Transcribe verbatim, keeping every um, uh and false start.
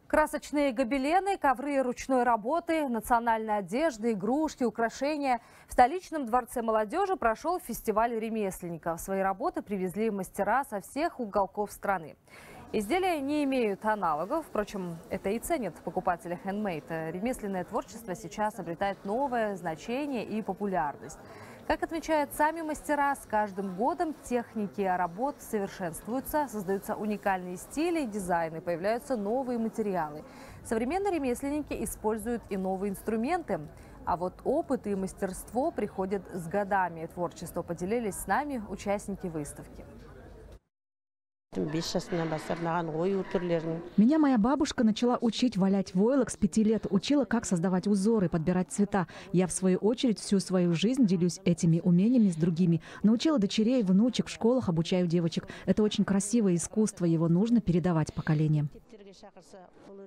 Красочные гобелены, ковры ручной работы, национальная одежда, игрушки, украшения. В столичном дворце молодежи прошел фестиваль ремесленников. Свои работы привезли мастера со всех уголков страны. Изделия не имеют аналогов, впрочем, это и ценят покупатели хендмейд. Ремесленное творчество сейчас обретает новое значение и популярность. Как отмечают сами мастера, с каждым годом техники работ совершенствуются, создаются уникальные стили и дизайны, появляются новые материалы. Современные ремесленники используют и новые инструменты. А вот опыт и мастерство приходят с годами. Творчество поделились с нами участники выставки. Меня моя бабушка начала учить валять войлок с пяти лет, учила, как создавать узоры, подбирать цвета. Я, в свою очередь, всю свою жизнь делюсь этими умениями с другими. Научила дочерей, внучек, в школах обучаю девочек. Это очень красивое искусство, его нужно передавать поколениям.